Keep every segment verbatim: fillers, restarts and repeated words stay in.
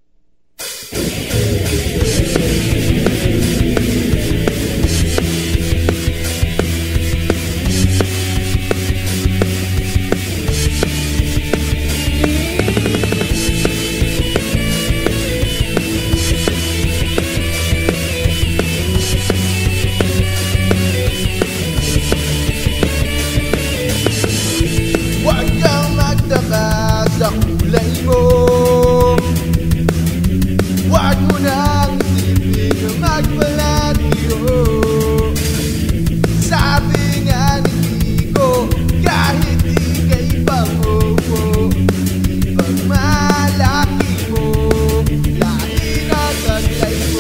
Sa kulay mo, huwag mo nang isipin na magpalatiyo. Sabi nga ni Kiko, kahit ika'y pangopo, ibang malaki mo, lahi na taglay mo.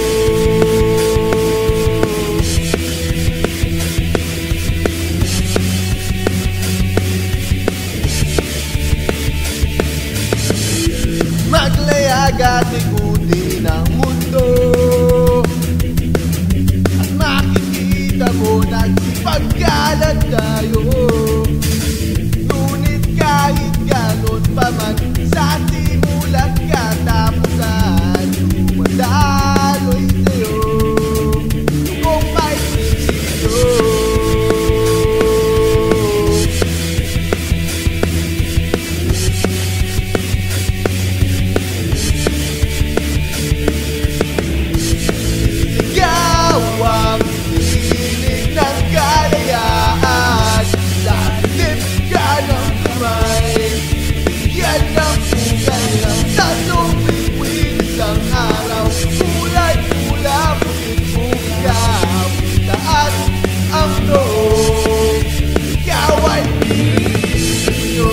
Maglayag at ikutin ang mundo, at makikita mo nagsipagkalat tayo. Ngunit kahit ganon pa man, sa simula't katapusan, dumadaloy sa'yo kung may prinsipyo. Tinig ng kalayaan, lalip ka ng kamay, yan ang pugay ng tatlong bituin isang araw. Kulay-pula, pulit-pula, taas ang loob, ikaw ay Pilipino.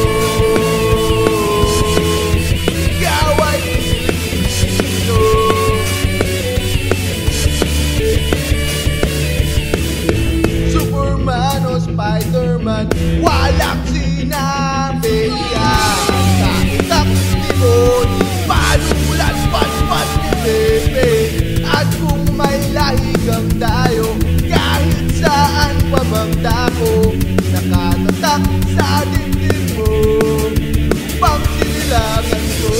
Ikaw ay Pilipino. Spider-Man, walang sinabi yan. Kahit ang demoni, panulan, patpat ni Pepe. At kung may lahigang tayo, kahit saan pa bang dako, nakatatak sa dibdib mo, upang sinilangan ko.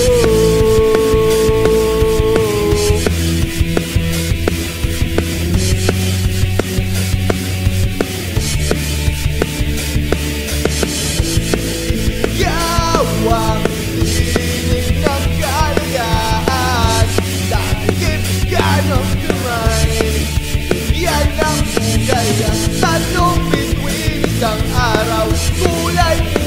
Tinig ng kalayaan, lalip ka ng kamay, yan ang pugay ang tatlong bituin isang araw. Kulay